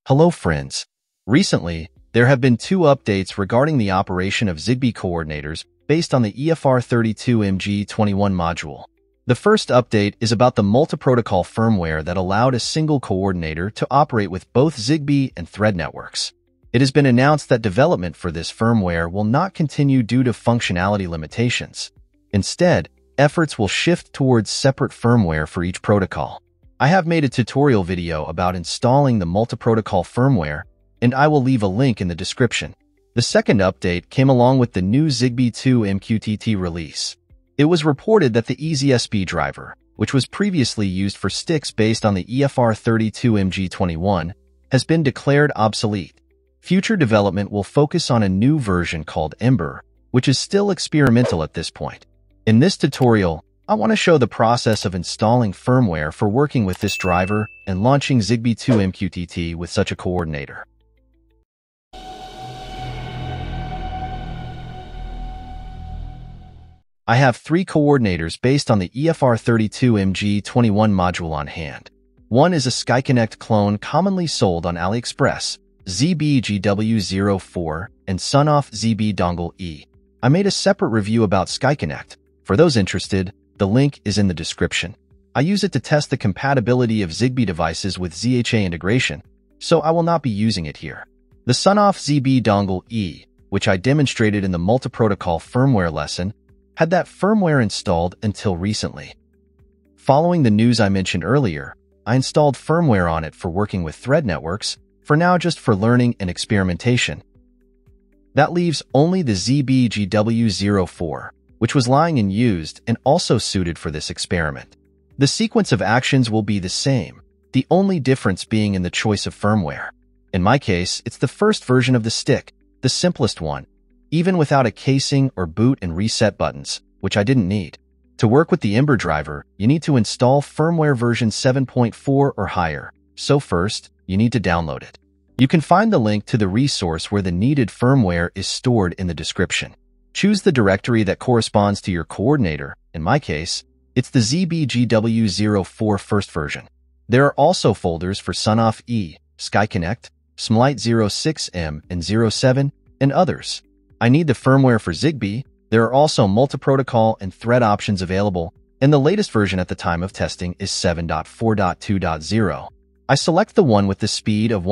Hello friends. Recently, there have been two updates regarding the operation of Zigbee coordinators based on the EFR32MG21 module. The first update is about the multi-protocol firmware that allowed a single coordinator to operate with both Zigbee and Thread networks. It has been announced that development for this firmware will not continue due to functionality limitations. Instead, efforts will shift towards separate firmware for each protocol. I have made a tutorial video about installing the multi-protocol firmware, and I will leave a link in the description. The second update came along with the new Zigbee2mqtt release. It was reported that the ezsp driver, which was previously used for sticks based on the EFR32MG21, has been declared obsolete. Future development will focus on a new version called Ember, which is still experimental at this point. In this tutorial, I want to show the process of installing firmware for working with this driver and launching Zigbee2mqtt with such a coordinator. I have three coordinators based on the EFR32MG21 module on hand. One is a SkyConnect clone commonly sold on AliExpress, Zigbee2mqtt, and Sonoff ZB Dongle E. I made a separate review about SkyConnect. For those interested, the link is in the description. I use it to test the compatibility of Zigbee devices with ZHA integration, so I will not be using it here. The Sonoff ZB Dongle E, which I demonstrated in the multi-protocol firmware lesson, had that firmware installed until recently. Following the news I mentioned earlier, I installed firmware on it for working with Thread networks, for now just for learning and experimentation. That leaves only the Zigbee2mqtt, which was lying unused and also suited for this experiment. The sequence of actions will be the same, the only difference being in the choice of firmware. In my case, it's the first version of the stick, the simplest one, even without a casing or boot and reset buttons, which I didn't need. To work with the Ember driver, you need to install firmware version 7.4 or higher, so first, you need to download it. You can find the link to the resource where the needed firmware is stored in the description. Choose the directory that corresponds to your coordinator. In my case, it's the Zigbee2mqtt first version. There are also folders for Sonoff E, SkyConnect, SMLIGHT 06M and 07, and others. I need the firmware for Zigbee. There are also multi-protocol and thread options available, and the latest version at the time of testing is 7.4.2.0. I select the one with the speed of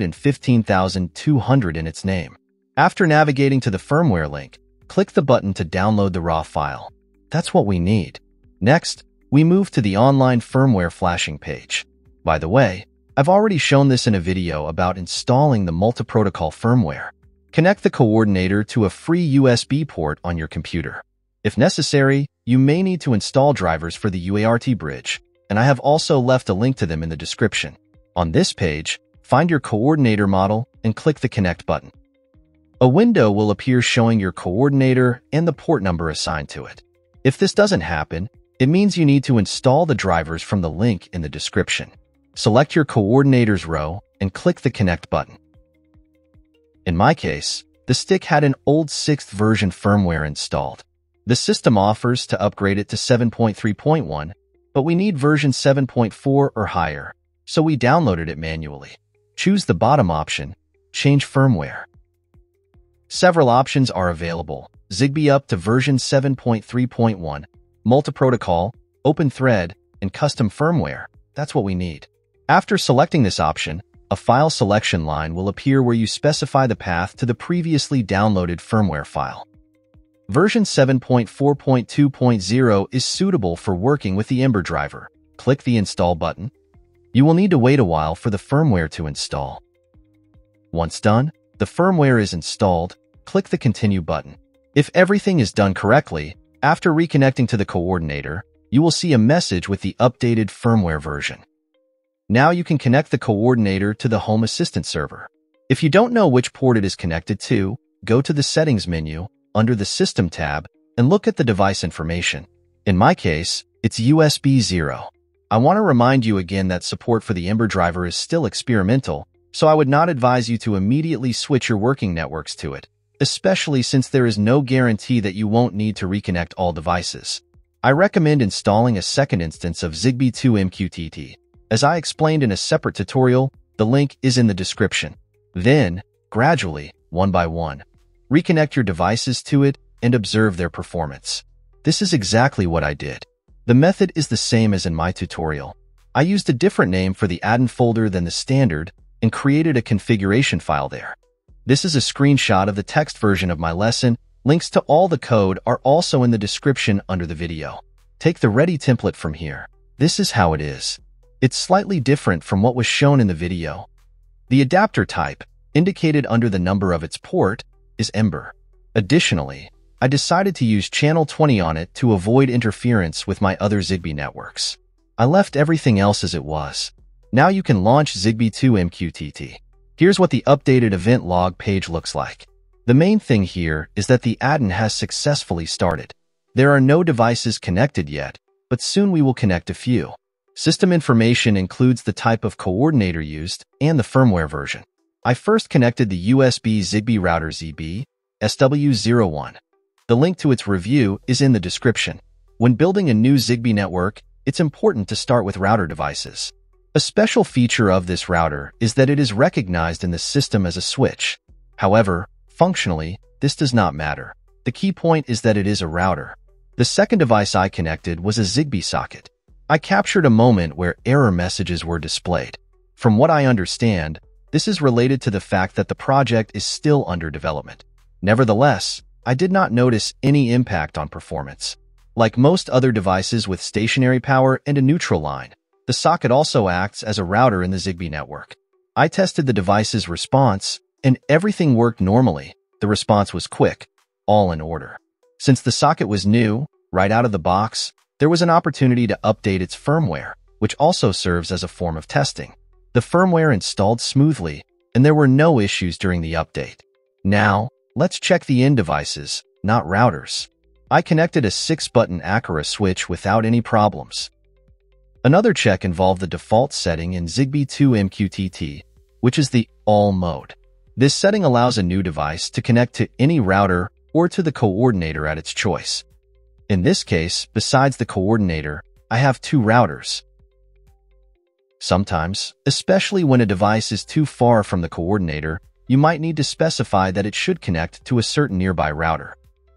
115,200 in its name. After navigating to the firmware link, click the button to download the raw file. That's what we need. Next, we move to the online firmware flashing page. By the way, I've already shown this in a video about installing the multi-protocol firmware. Connect the coordinator to a free USB port on your computer. If necessary, you may need to install drivers for the UART bridge, and I have also left a link to them in the description. On this page, find your coordinator model and click the Connect button. A window will appear showing your coordinator and the port number assigned to it. If this doesn't happen, it means you need to install the drivers from the link in the description. Select your coordinator's row and click the Connect button. In my case, the stick had an old 6th version firmware installed. The system offers to upgrade it to 7.3.1, but we need version 7.4 or higher, so we downloaded it manually. Choose the bottom option, Change Firmware. Several options are available: Zigbee up to version 7.3.1, multi-protocol, open thread, and custom firmware. That's what we need. After selecting this option, a file selection line will appear where you specify the path to the previously downloaded firmware file. Version 7.4.2.0 is suitable for working with the Ember driver. Click the Install button. You will need to wait a while for the firmware to install. Once done, the firmware is installed. Click the Continue button. If everything is done correctly, after reconnecting to the coordinator, you will see a message with the updated firmware version. Now you can connect the coordinator to the Home Assistant server. If you don't know which port it is connected to, go to the Settings menu, under the System tab, and look at the device information. In my case, it's USB 0. I want to remind you again that support for the Ember driver is still experimental, so I would not advise you to immediately switch your working networks to it, especially since there is no guarantee that you won't need to reconnect all devices. I recommend installing a second instance of Zigbee2mqtt. As I explained in a separate tutorial, The link is in the description. Then, gradually, one by one, reconnect your devices to it and observe their performance. This is exactly what I did. The method is the same as in my tutorial. I used a different name for the add-in folder than the standard and created a configuration file there. This is a screenshot of the text version of my lesson. Links to all the code are also in the description under the video. Take the ready template from here. This is how it is. It's slightly different from what was shown in the video. The adapter type, indicated under the number of its port, is Ember. Additionally, I decided to use channel 20 on it to avoid interference with my other Zigbee networks. I left everything else as it was. Now you can launch Zigbee2mqtt. Here's what the updated event log page looks like. The main thing here is that the add-in has successfully started. There are no devices connected yet, but soon we will connect a few. System information includes the type of coordinator used and the firmware version. I first connected the USB Zigbee router ZB SW01. The link to its review is in the description. When building a new Zigbee network, it's important to start with router devices. A special feature of this router is that it is recognized in the system as a switch. However, functionally, this does not matter. The key point is that it is a router. The second device I connected was a Zigbee socket. I captured a moment where error messages were displayed. From what I understand, this is related to the fact that the project is still under development. Nevertheless, I did not notice any impact on performance. Like most other devices with stationary power and a neutral line, the socket also acts as a router in the Zigbee network. I tested the device's response, and everything worked normally. The response was quick, all in order. Since the socket was new, right out of the box, there was an opportunity to update its firmware, which also serves as a form of testing. The firmware installed smoothly, and there were no issues during the update. Now, let's check the end devices, not routers. I connected a 6-button Acura switch without any problems. Another check involved the default setting in Zigbee2mqtt, which is the All mode. This setting allows a new device to connect to any router or to the coordinator at its choice. In this case, besides the coordinator, I have two routers. Sometimes, especially when a device is too far from the coordinator, you might need to specify that it should connect to a certain nearby router.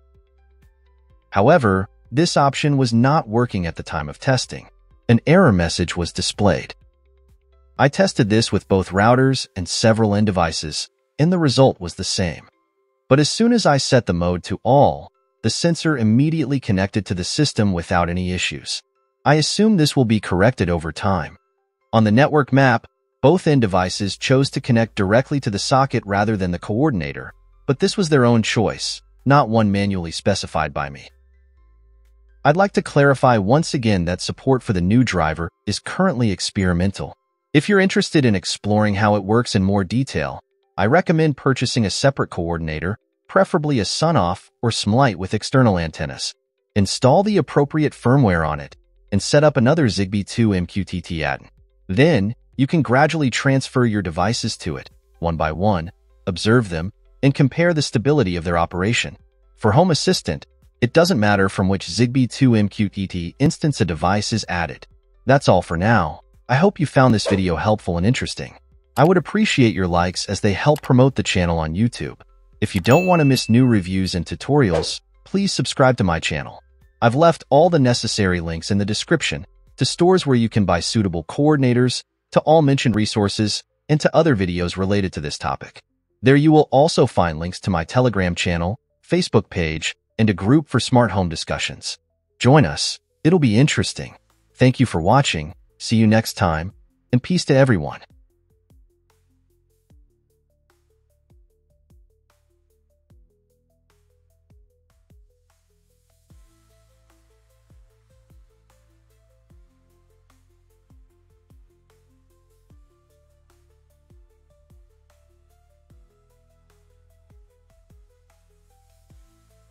However, this option was not working at the time of testing. An error message was displayed. I tested this with both routers and several end devices, and the result was the same. But as soon as I set the mode to All, the sensor immediately connected to the system without any issues. I assume this will be corrected over time. On the network map, both end devices chose to connect directly to the socket rather than the coordinator, but this was their own choice, not one manually specified by me. I'd like to clarify once again that support for the new driver is currently experimental. If you're interested in exploring how it works in more detail, I recommend purchasing a separate coordinator, preferably a Sonoff or SMLIGHT with external antennas. Install the appropriate firmware on it, and set up another Zigbee2mqtt add-in. Then, you can gradually transfer your devices to it, one by one, observe them, and compare the stability of their operation. For Home Assistant, it doesn't matter from which Zigbee2mqtt instance a device is added. That's all for now. I hope you found this video helpful and interesting. I would appreciate your likes as they help promote the channel on YouTube. If you don't want to miss new reviews and tutorials, please subscribe to my channel. I've left all the necessary links in the description to stores where you can buy suitable coordinators, to all mentioned resources, and to other videos related to this topic. There you will also find links to my Telegram channel, Facebook page, and a group for smart home discussions. Join us. It'll be interesting. Thank you for watching. See you next time, and peace to everyone.